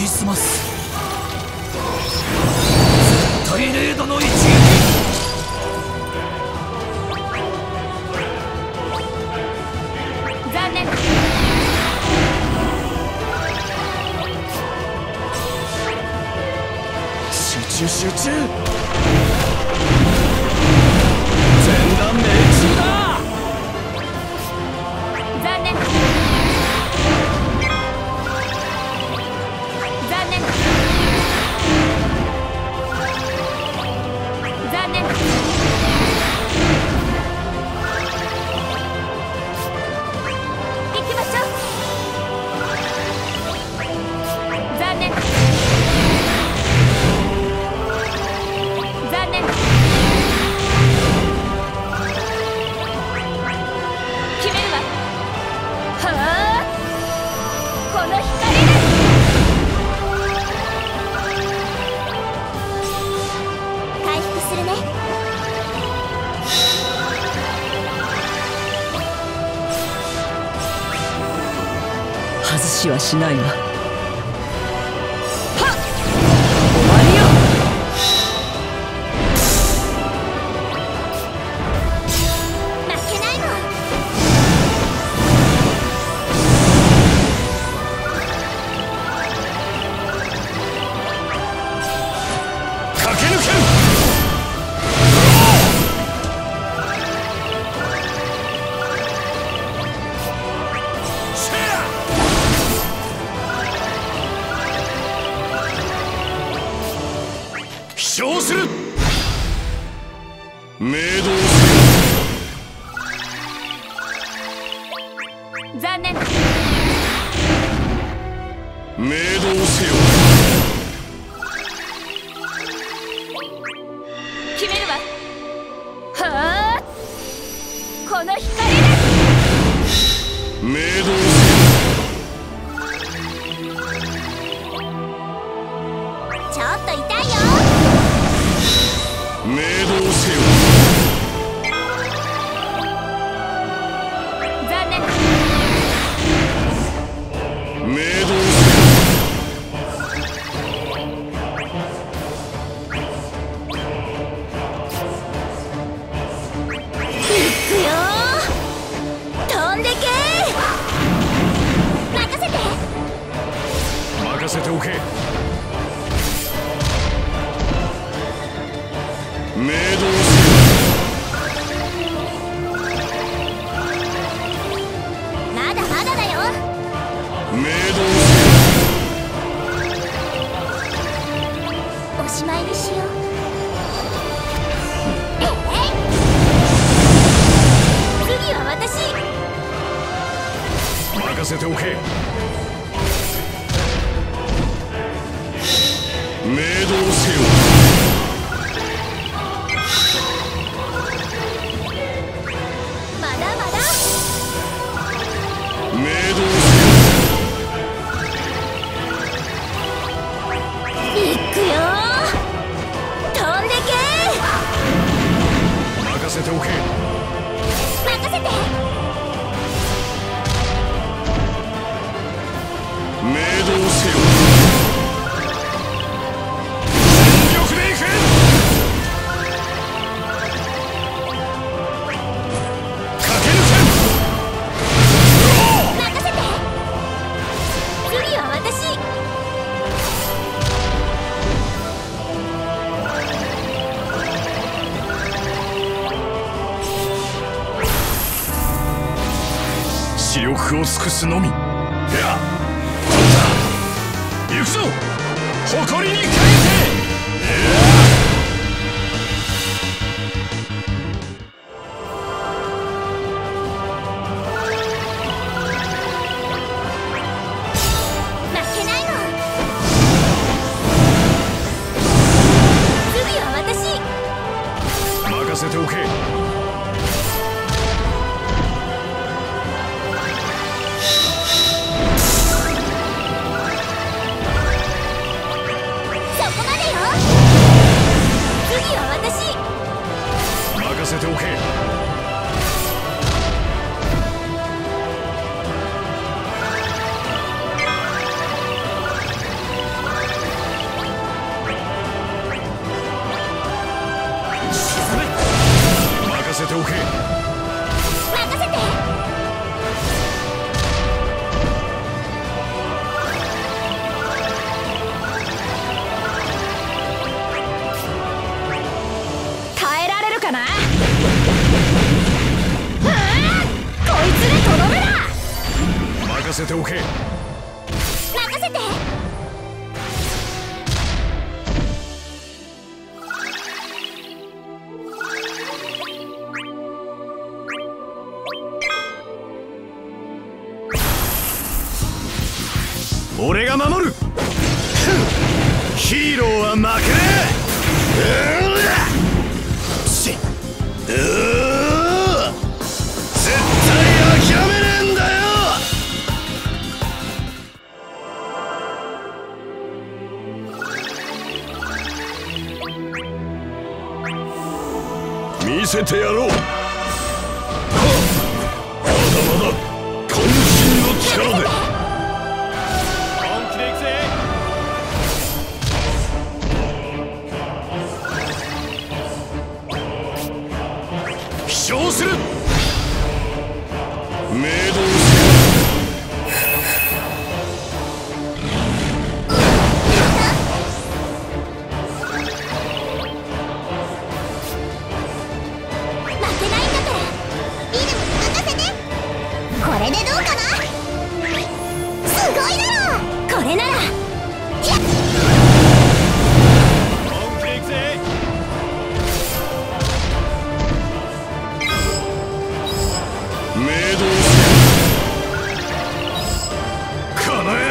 ぎ澄ます。絶対レードの一撃。 残念。 集中。全弾命中だ。 残念。残念。残念。行きましょう。残念。残念。決めるわ。はあ、この光で。回復するね。 外しはしないわ。はっ、終わりよ。 負けないもん。 駆け抜ける。飛翔する。明動残念。 明動せよ。 決めるわ。はあ、この光で。 明動ちょっと痛いよ。 明動せよ。 残念。 明動せよ。 いくよ。飛んでけ。任せて。 任せておけ。明動せよ。 まだまだだよ。 明動おしまいにしよう。次は私。 任せておけ。明動せよ。 まだまだ。 明動いくよ。飛んでけ。 任せておけ。 任せて。 明動せよ。全力でいく。駆け抜ける。 任せて。次は私。 視力を尽くすのみ。いや、行くぞ。誇りに帰って。 負けないもん。次は私。 任せておけ。 そこまでよ。 せておけ。 任せて。 俺が守る。ヒーローは負けねえ。絶対諦めねえんだよ。見せてやろう。まだまだ渾身の力で。飛翔する。明動これでどうかな。すごいだろう。これなら明動この野郎。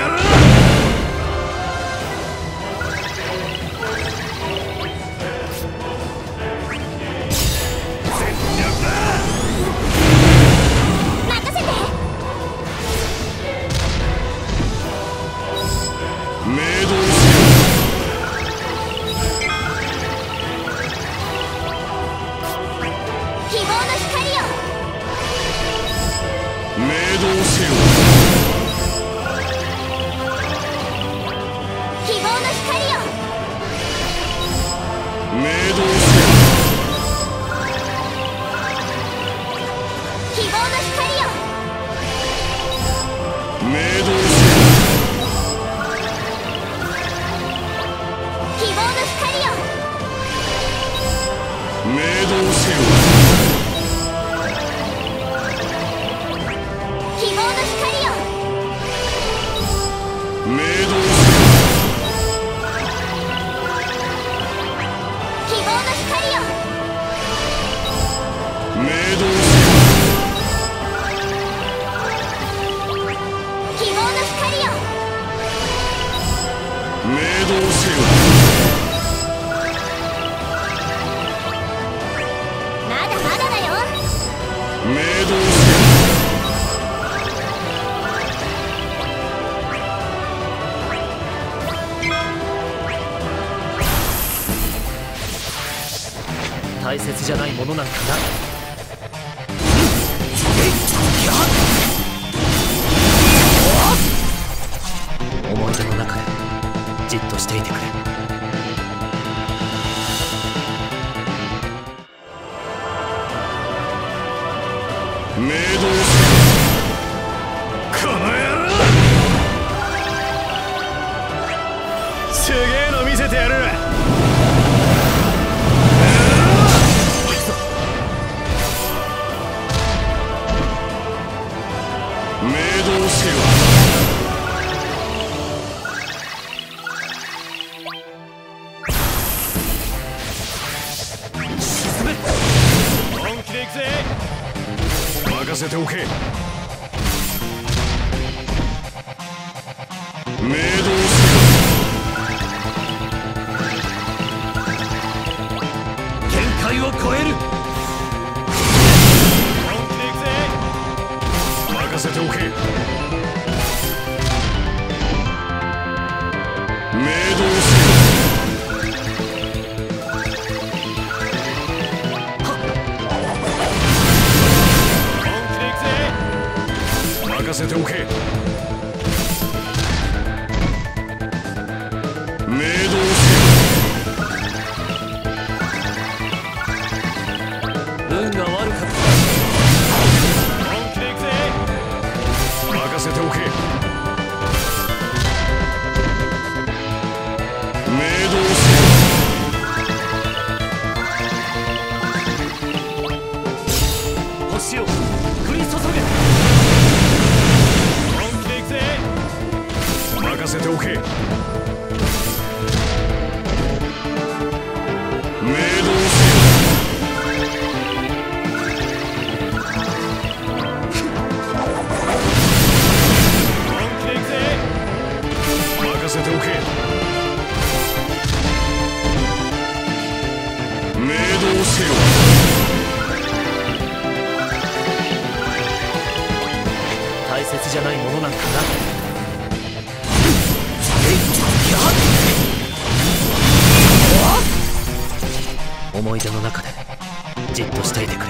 全力だ。 任せて。 明動希望の光よ。 明動せよ。 希望の光よ。 明動せよ。 希望の光よ。 明動せよ。 希望の光よ。 明動せよ。 希望の光よ。 明動せよ。 希望の光よ。 明動せよ。 希望の光よ。 明動せよ。 まだまだだよ。 明動せよ。 大切じゃないものなんかない。思い出の中でじっとしていてくれ。 明動せよ。この野郎。すげえの見せてやる。明動せよ。 沈め。 本気で行くぜ。任せておけ。明動せよ。 限界を超える。 本気で行くぜ。任せておけ。明動せよ。任せておけ。明動せよ。 運が悪かった。 本気で行くぜ。任せておけ。明動せよ。 星を降り注げ。 本気で行くせておけ。明動せよ。任せておけ。明動せよ。 大切じゃないものなんかな。思い出の中でじっとしていてくれ。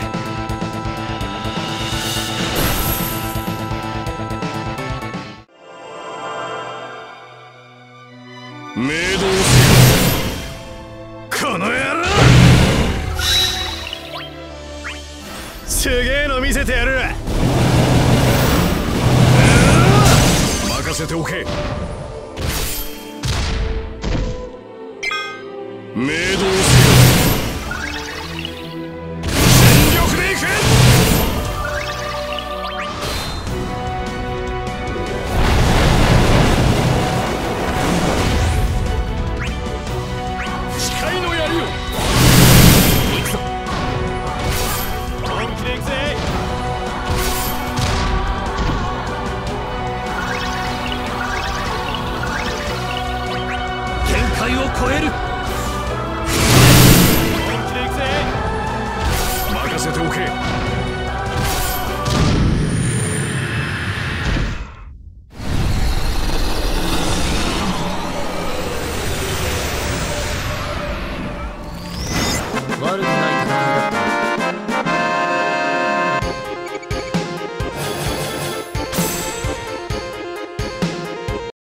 明動せよ。この野郎、すげえの見せてやる。任せておけ。明動せよ。全力でいく。誓いの槍よ。行くぞ。本気で行くぜ。 限界を超える。 任せておけ。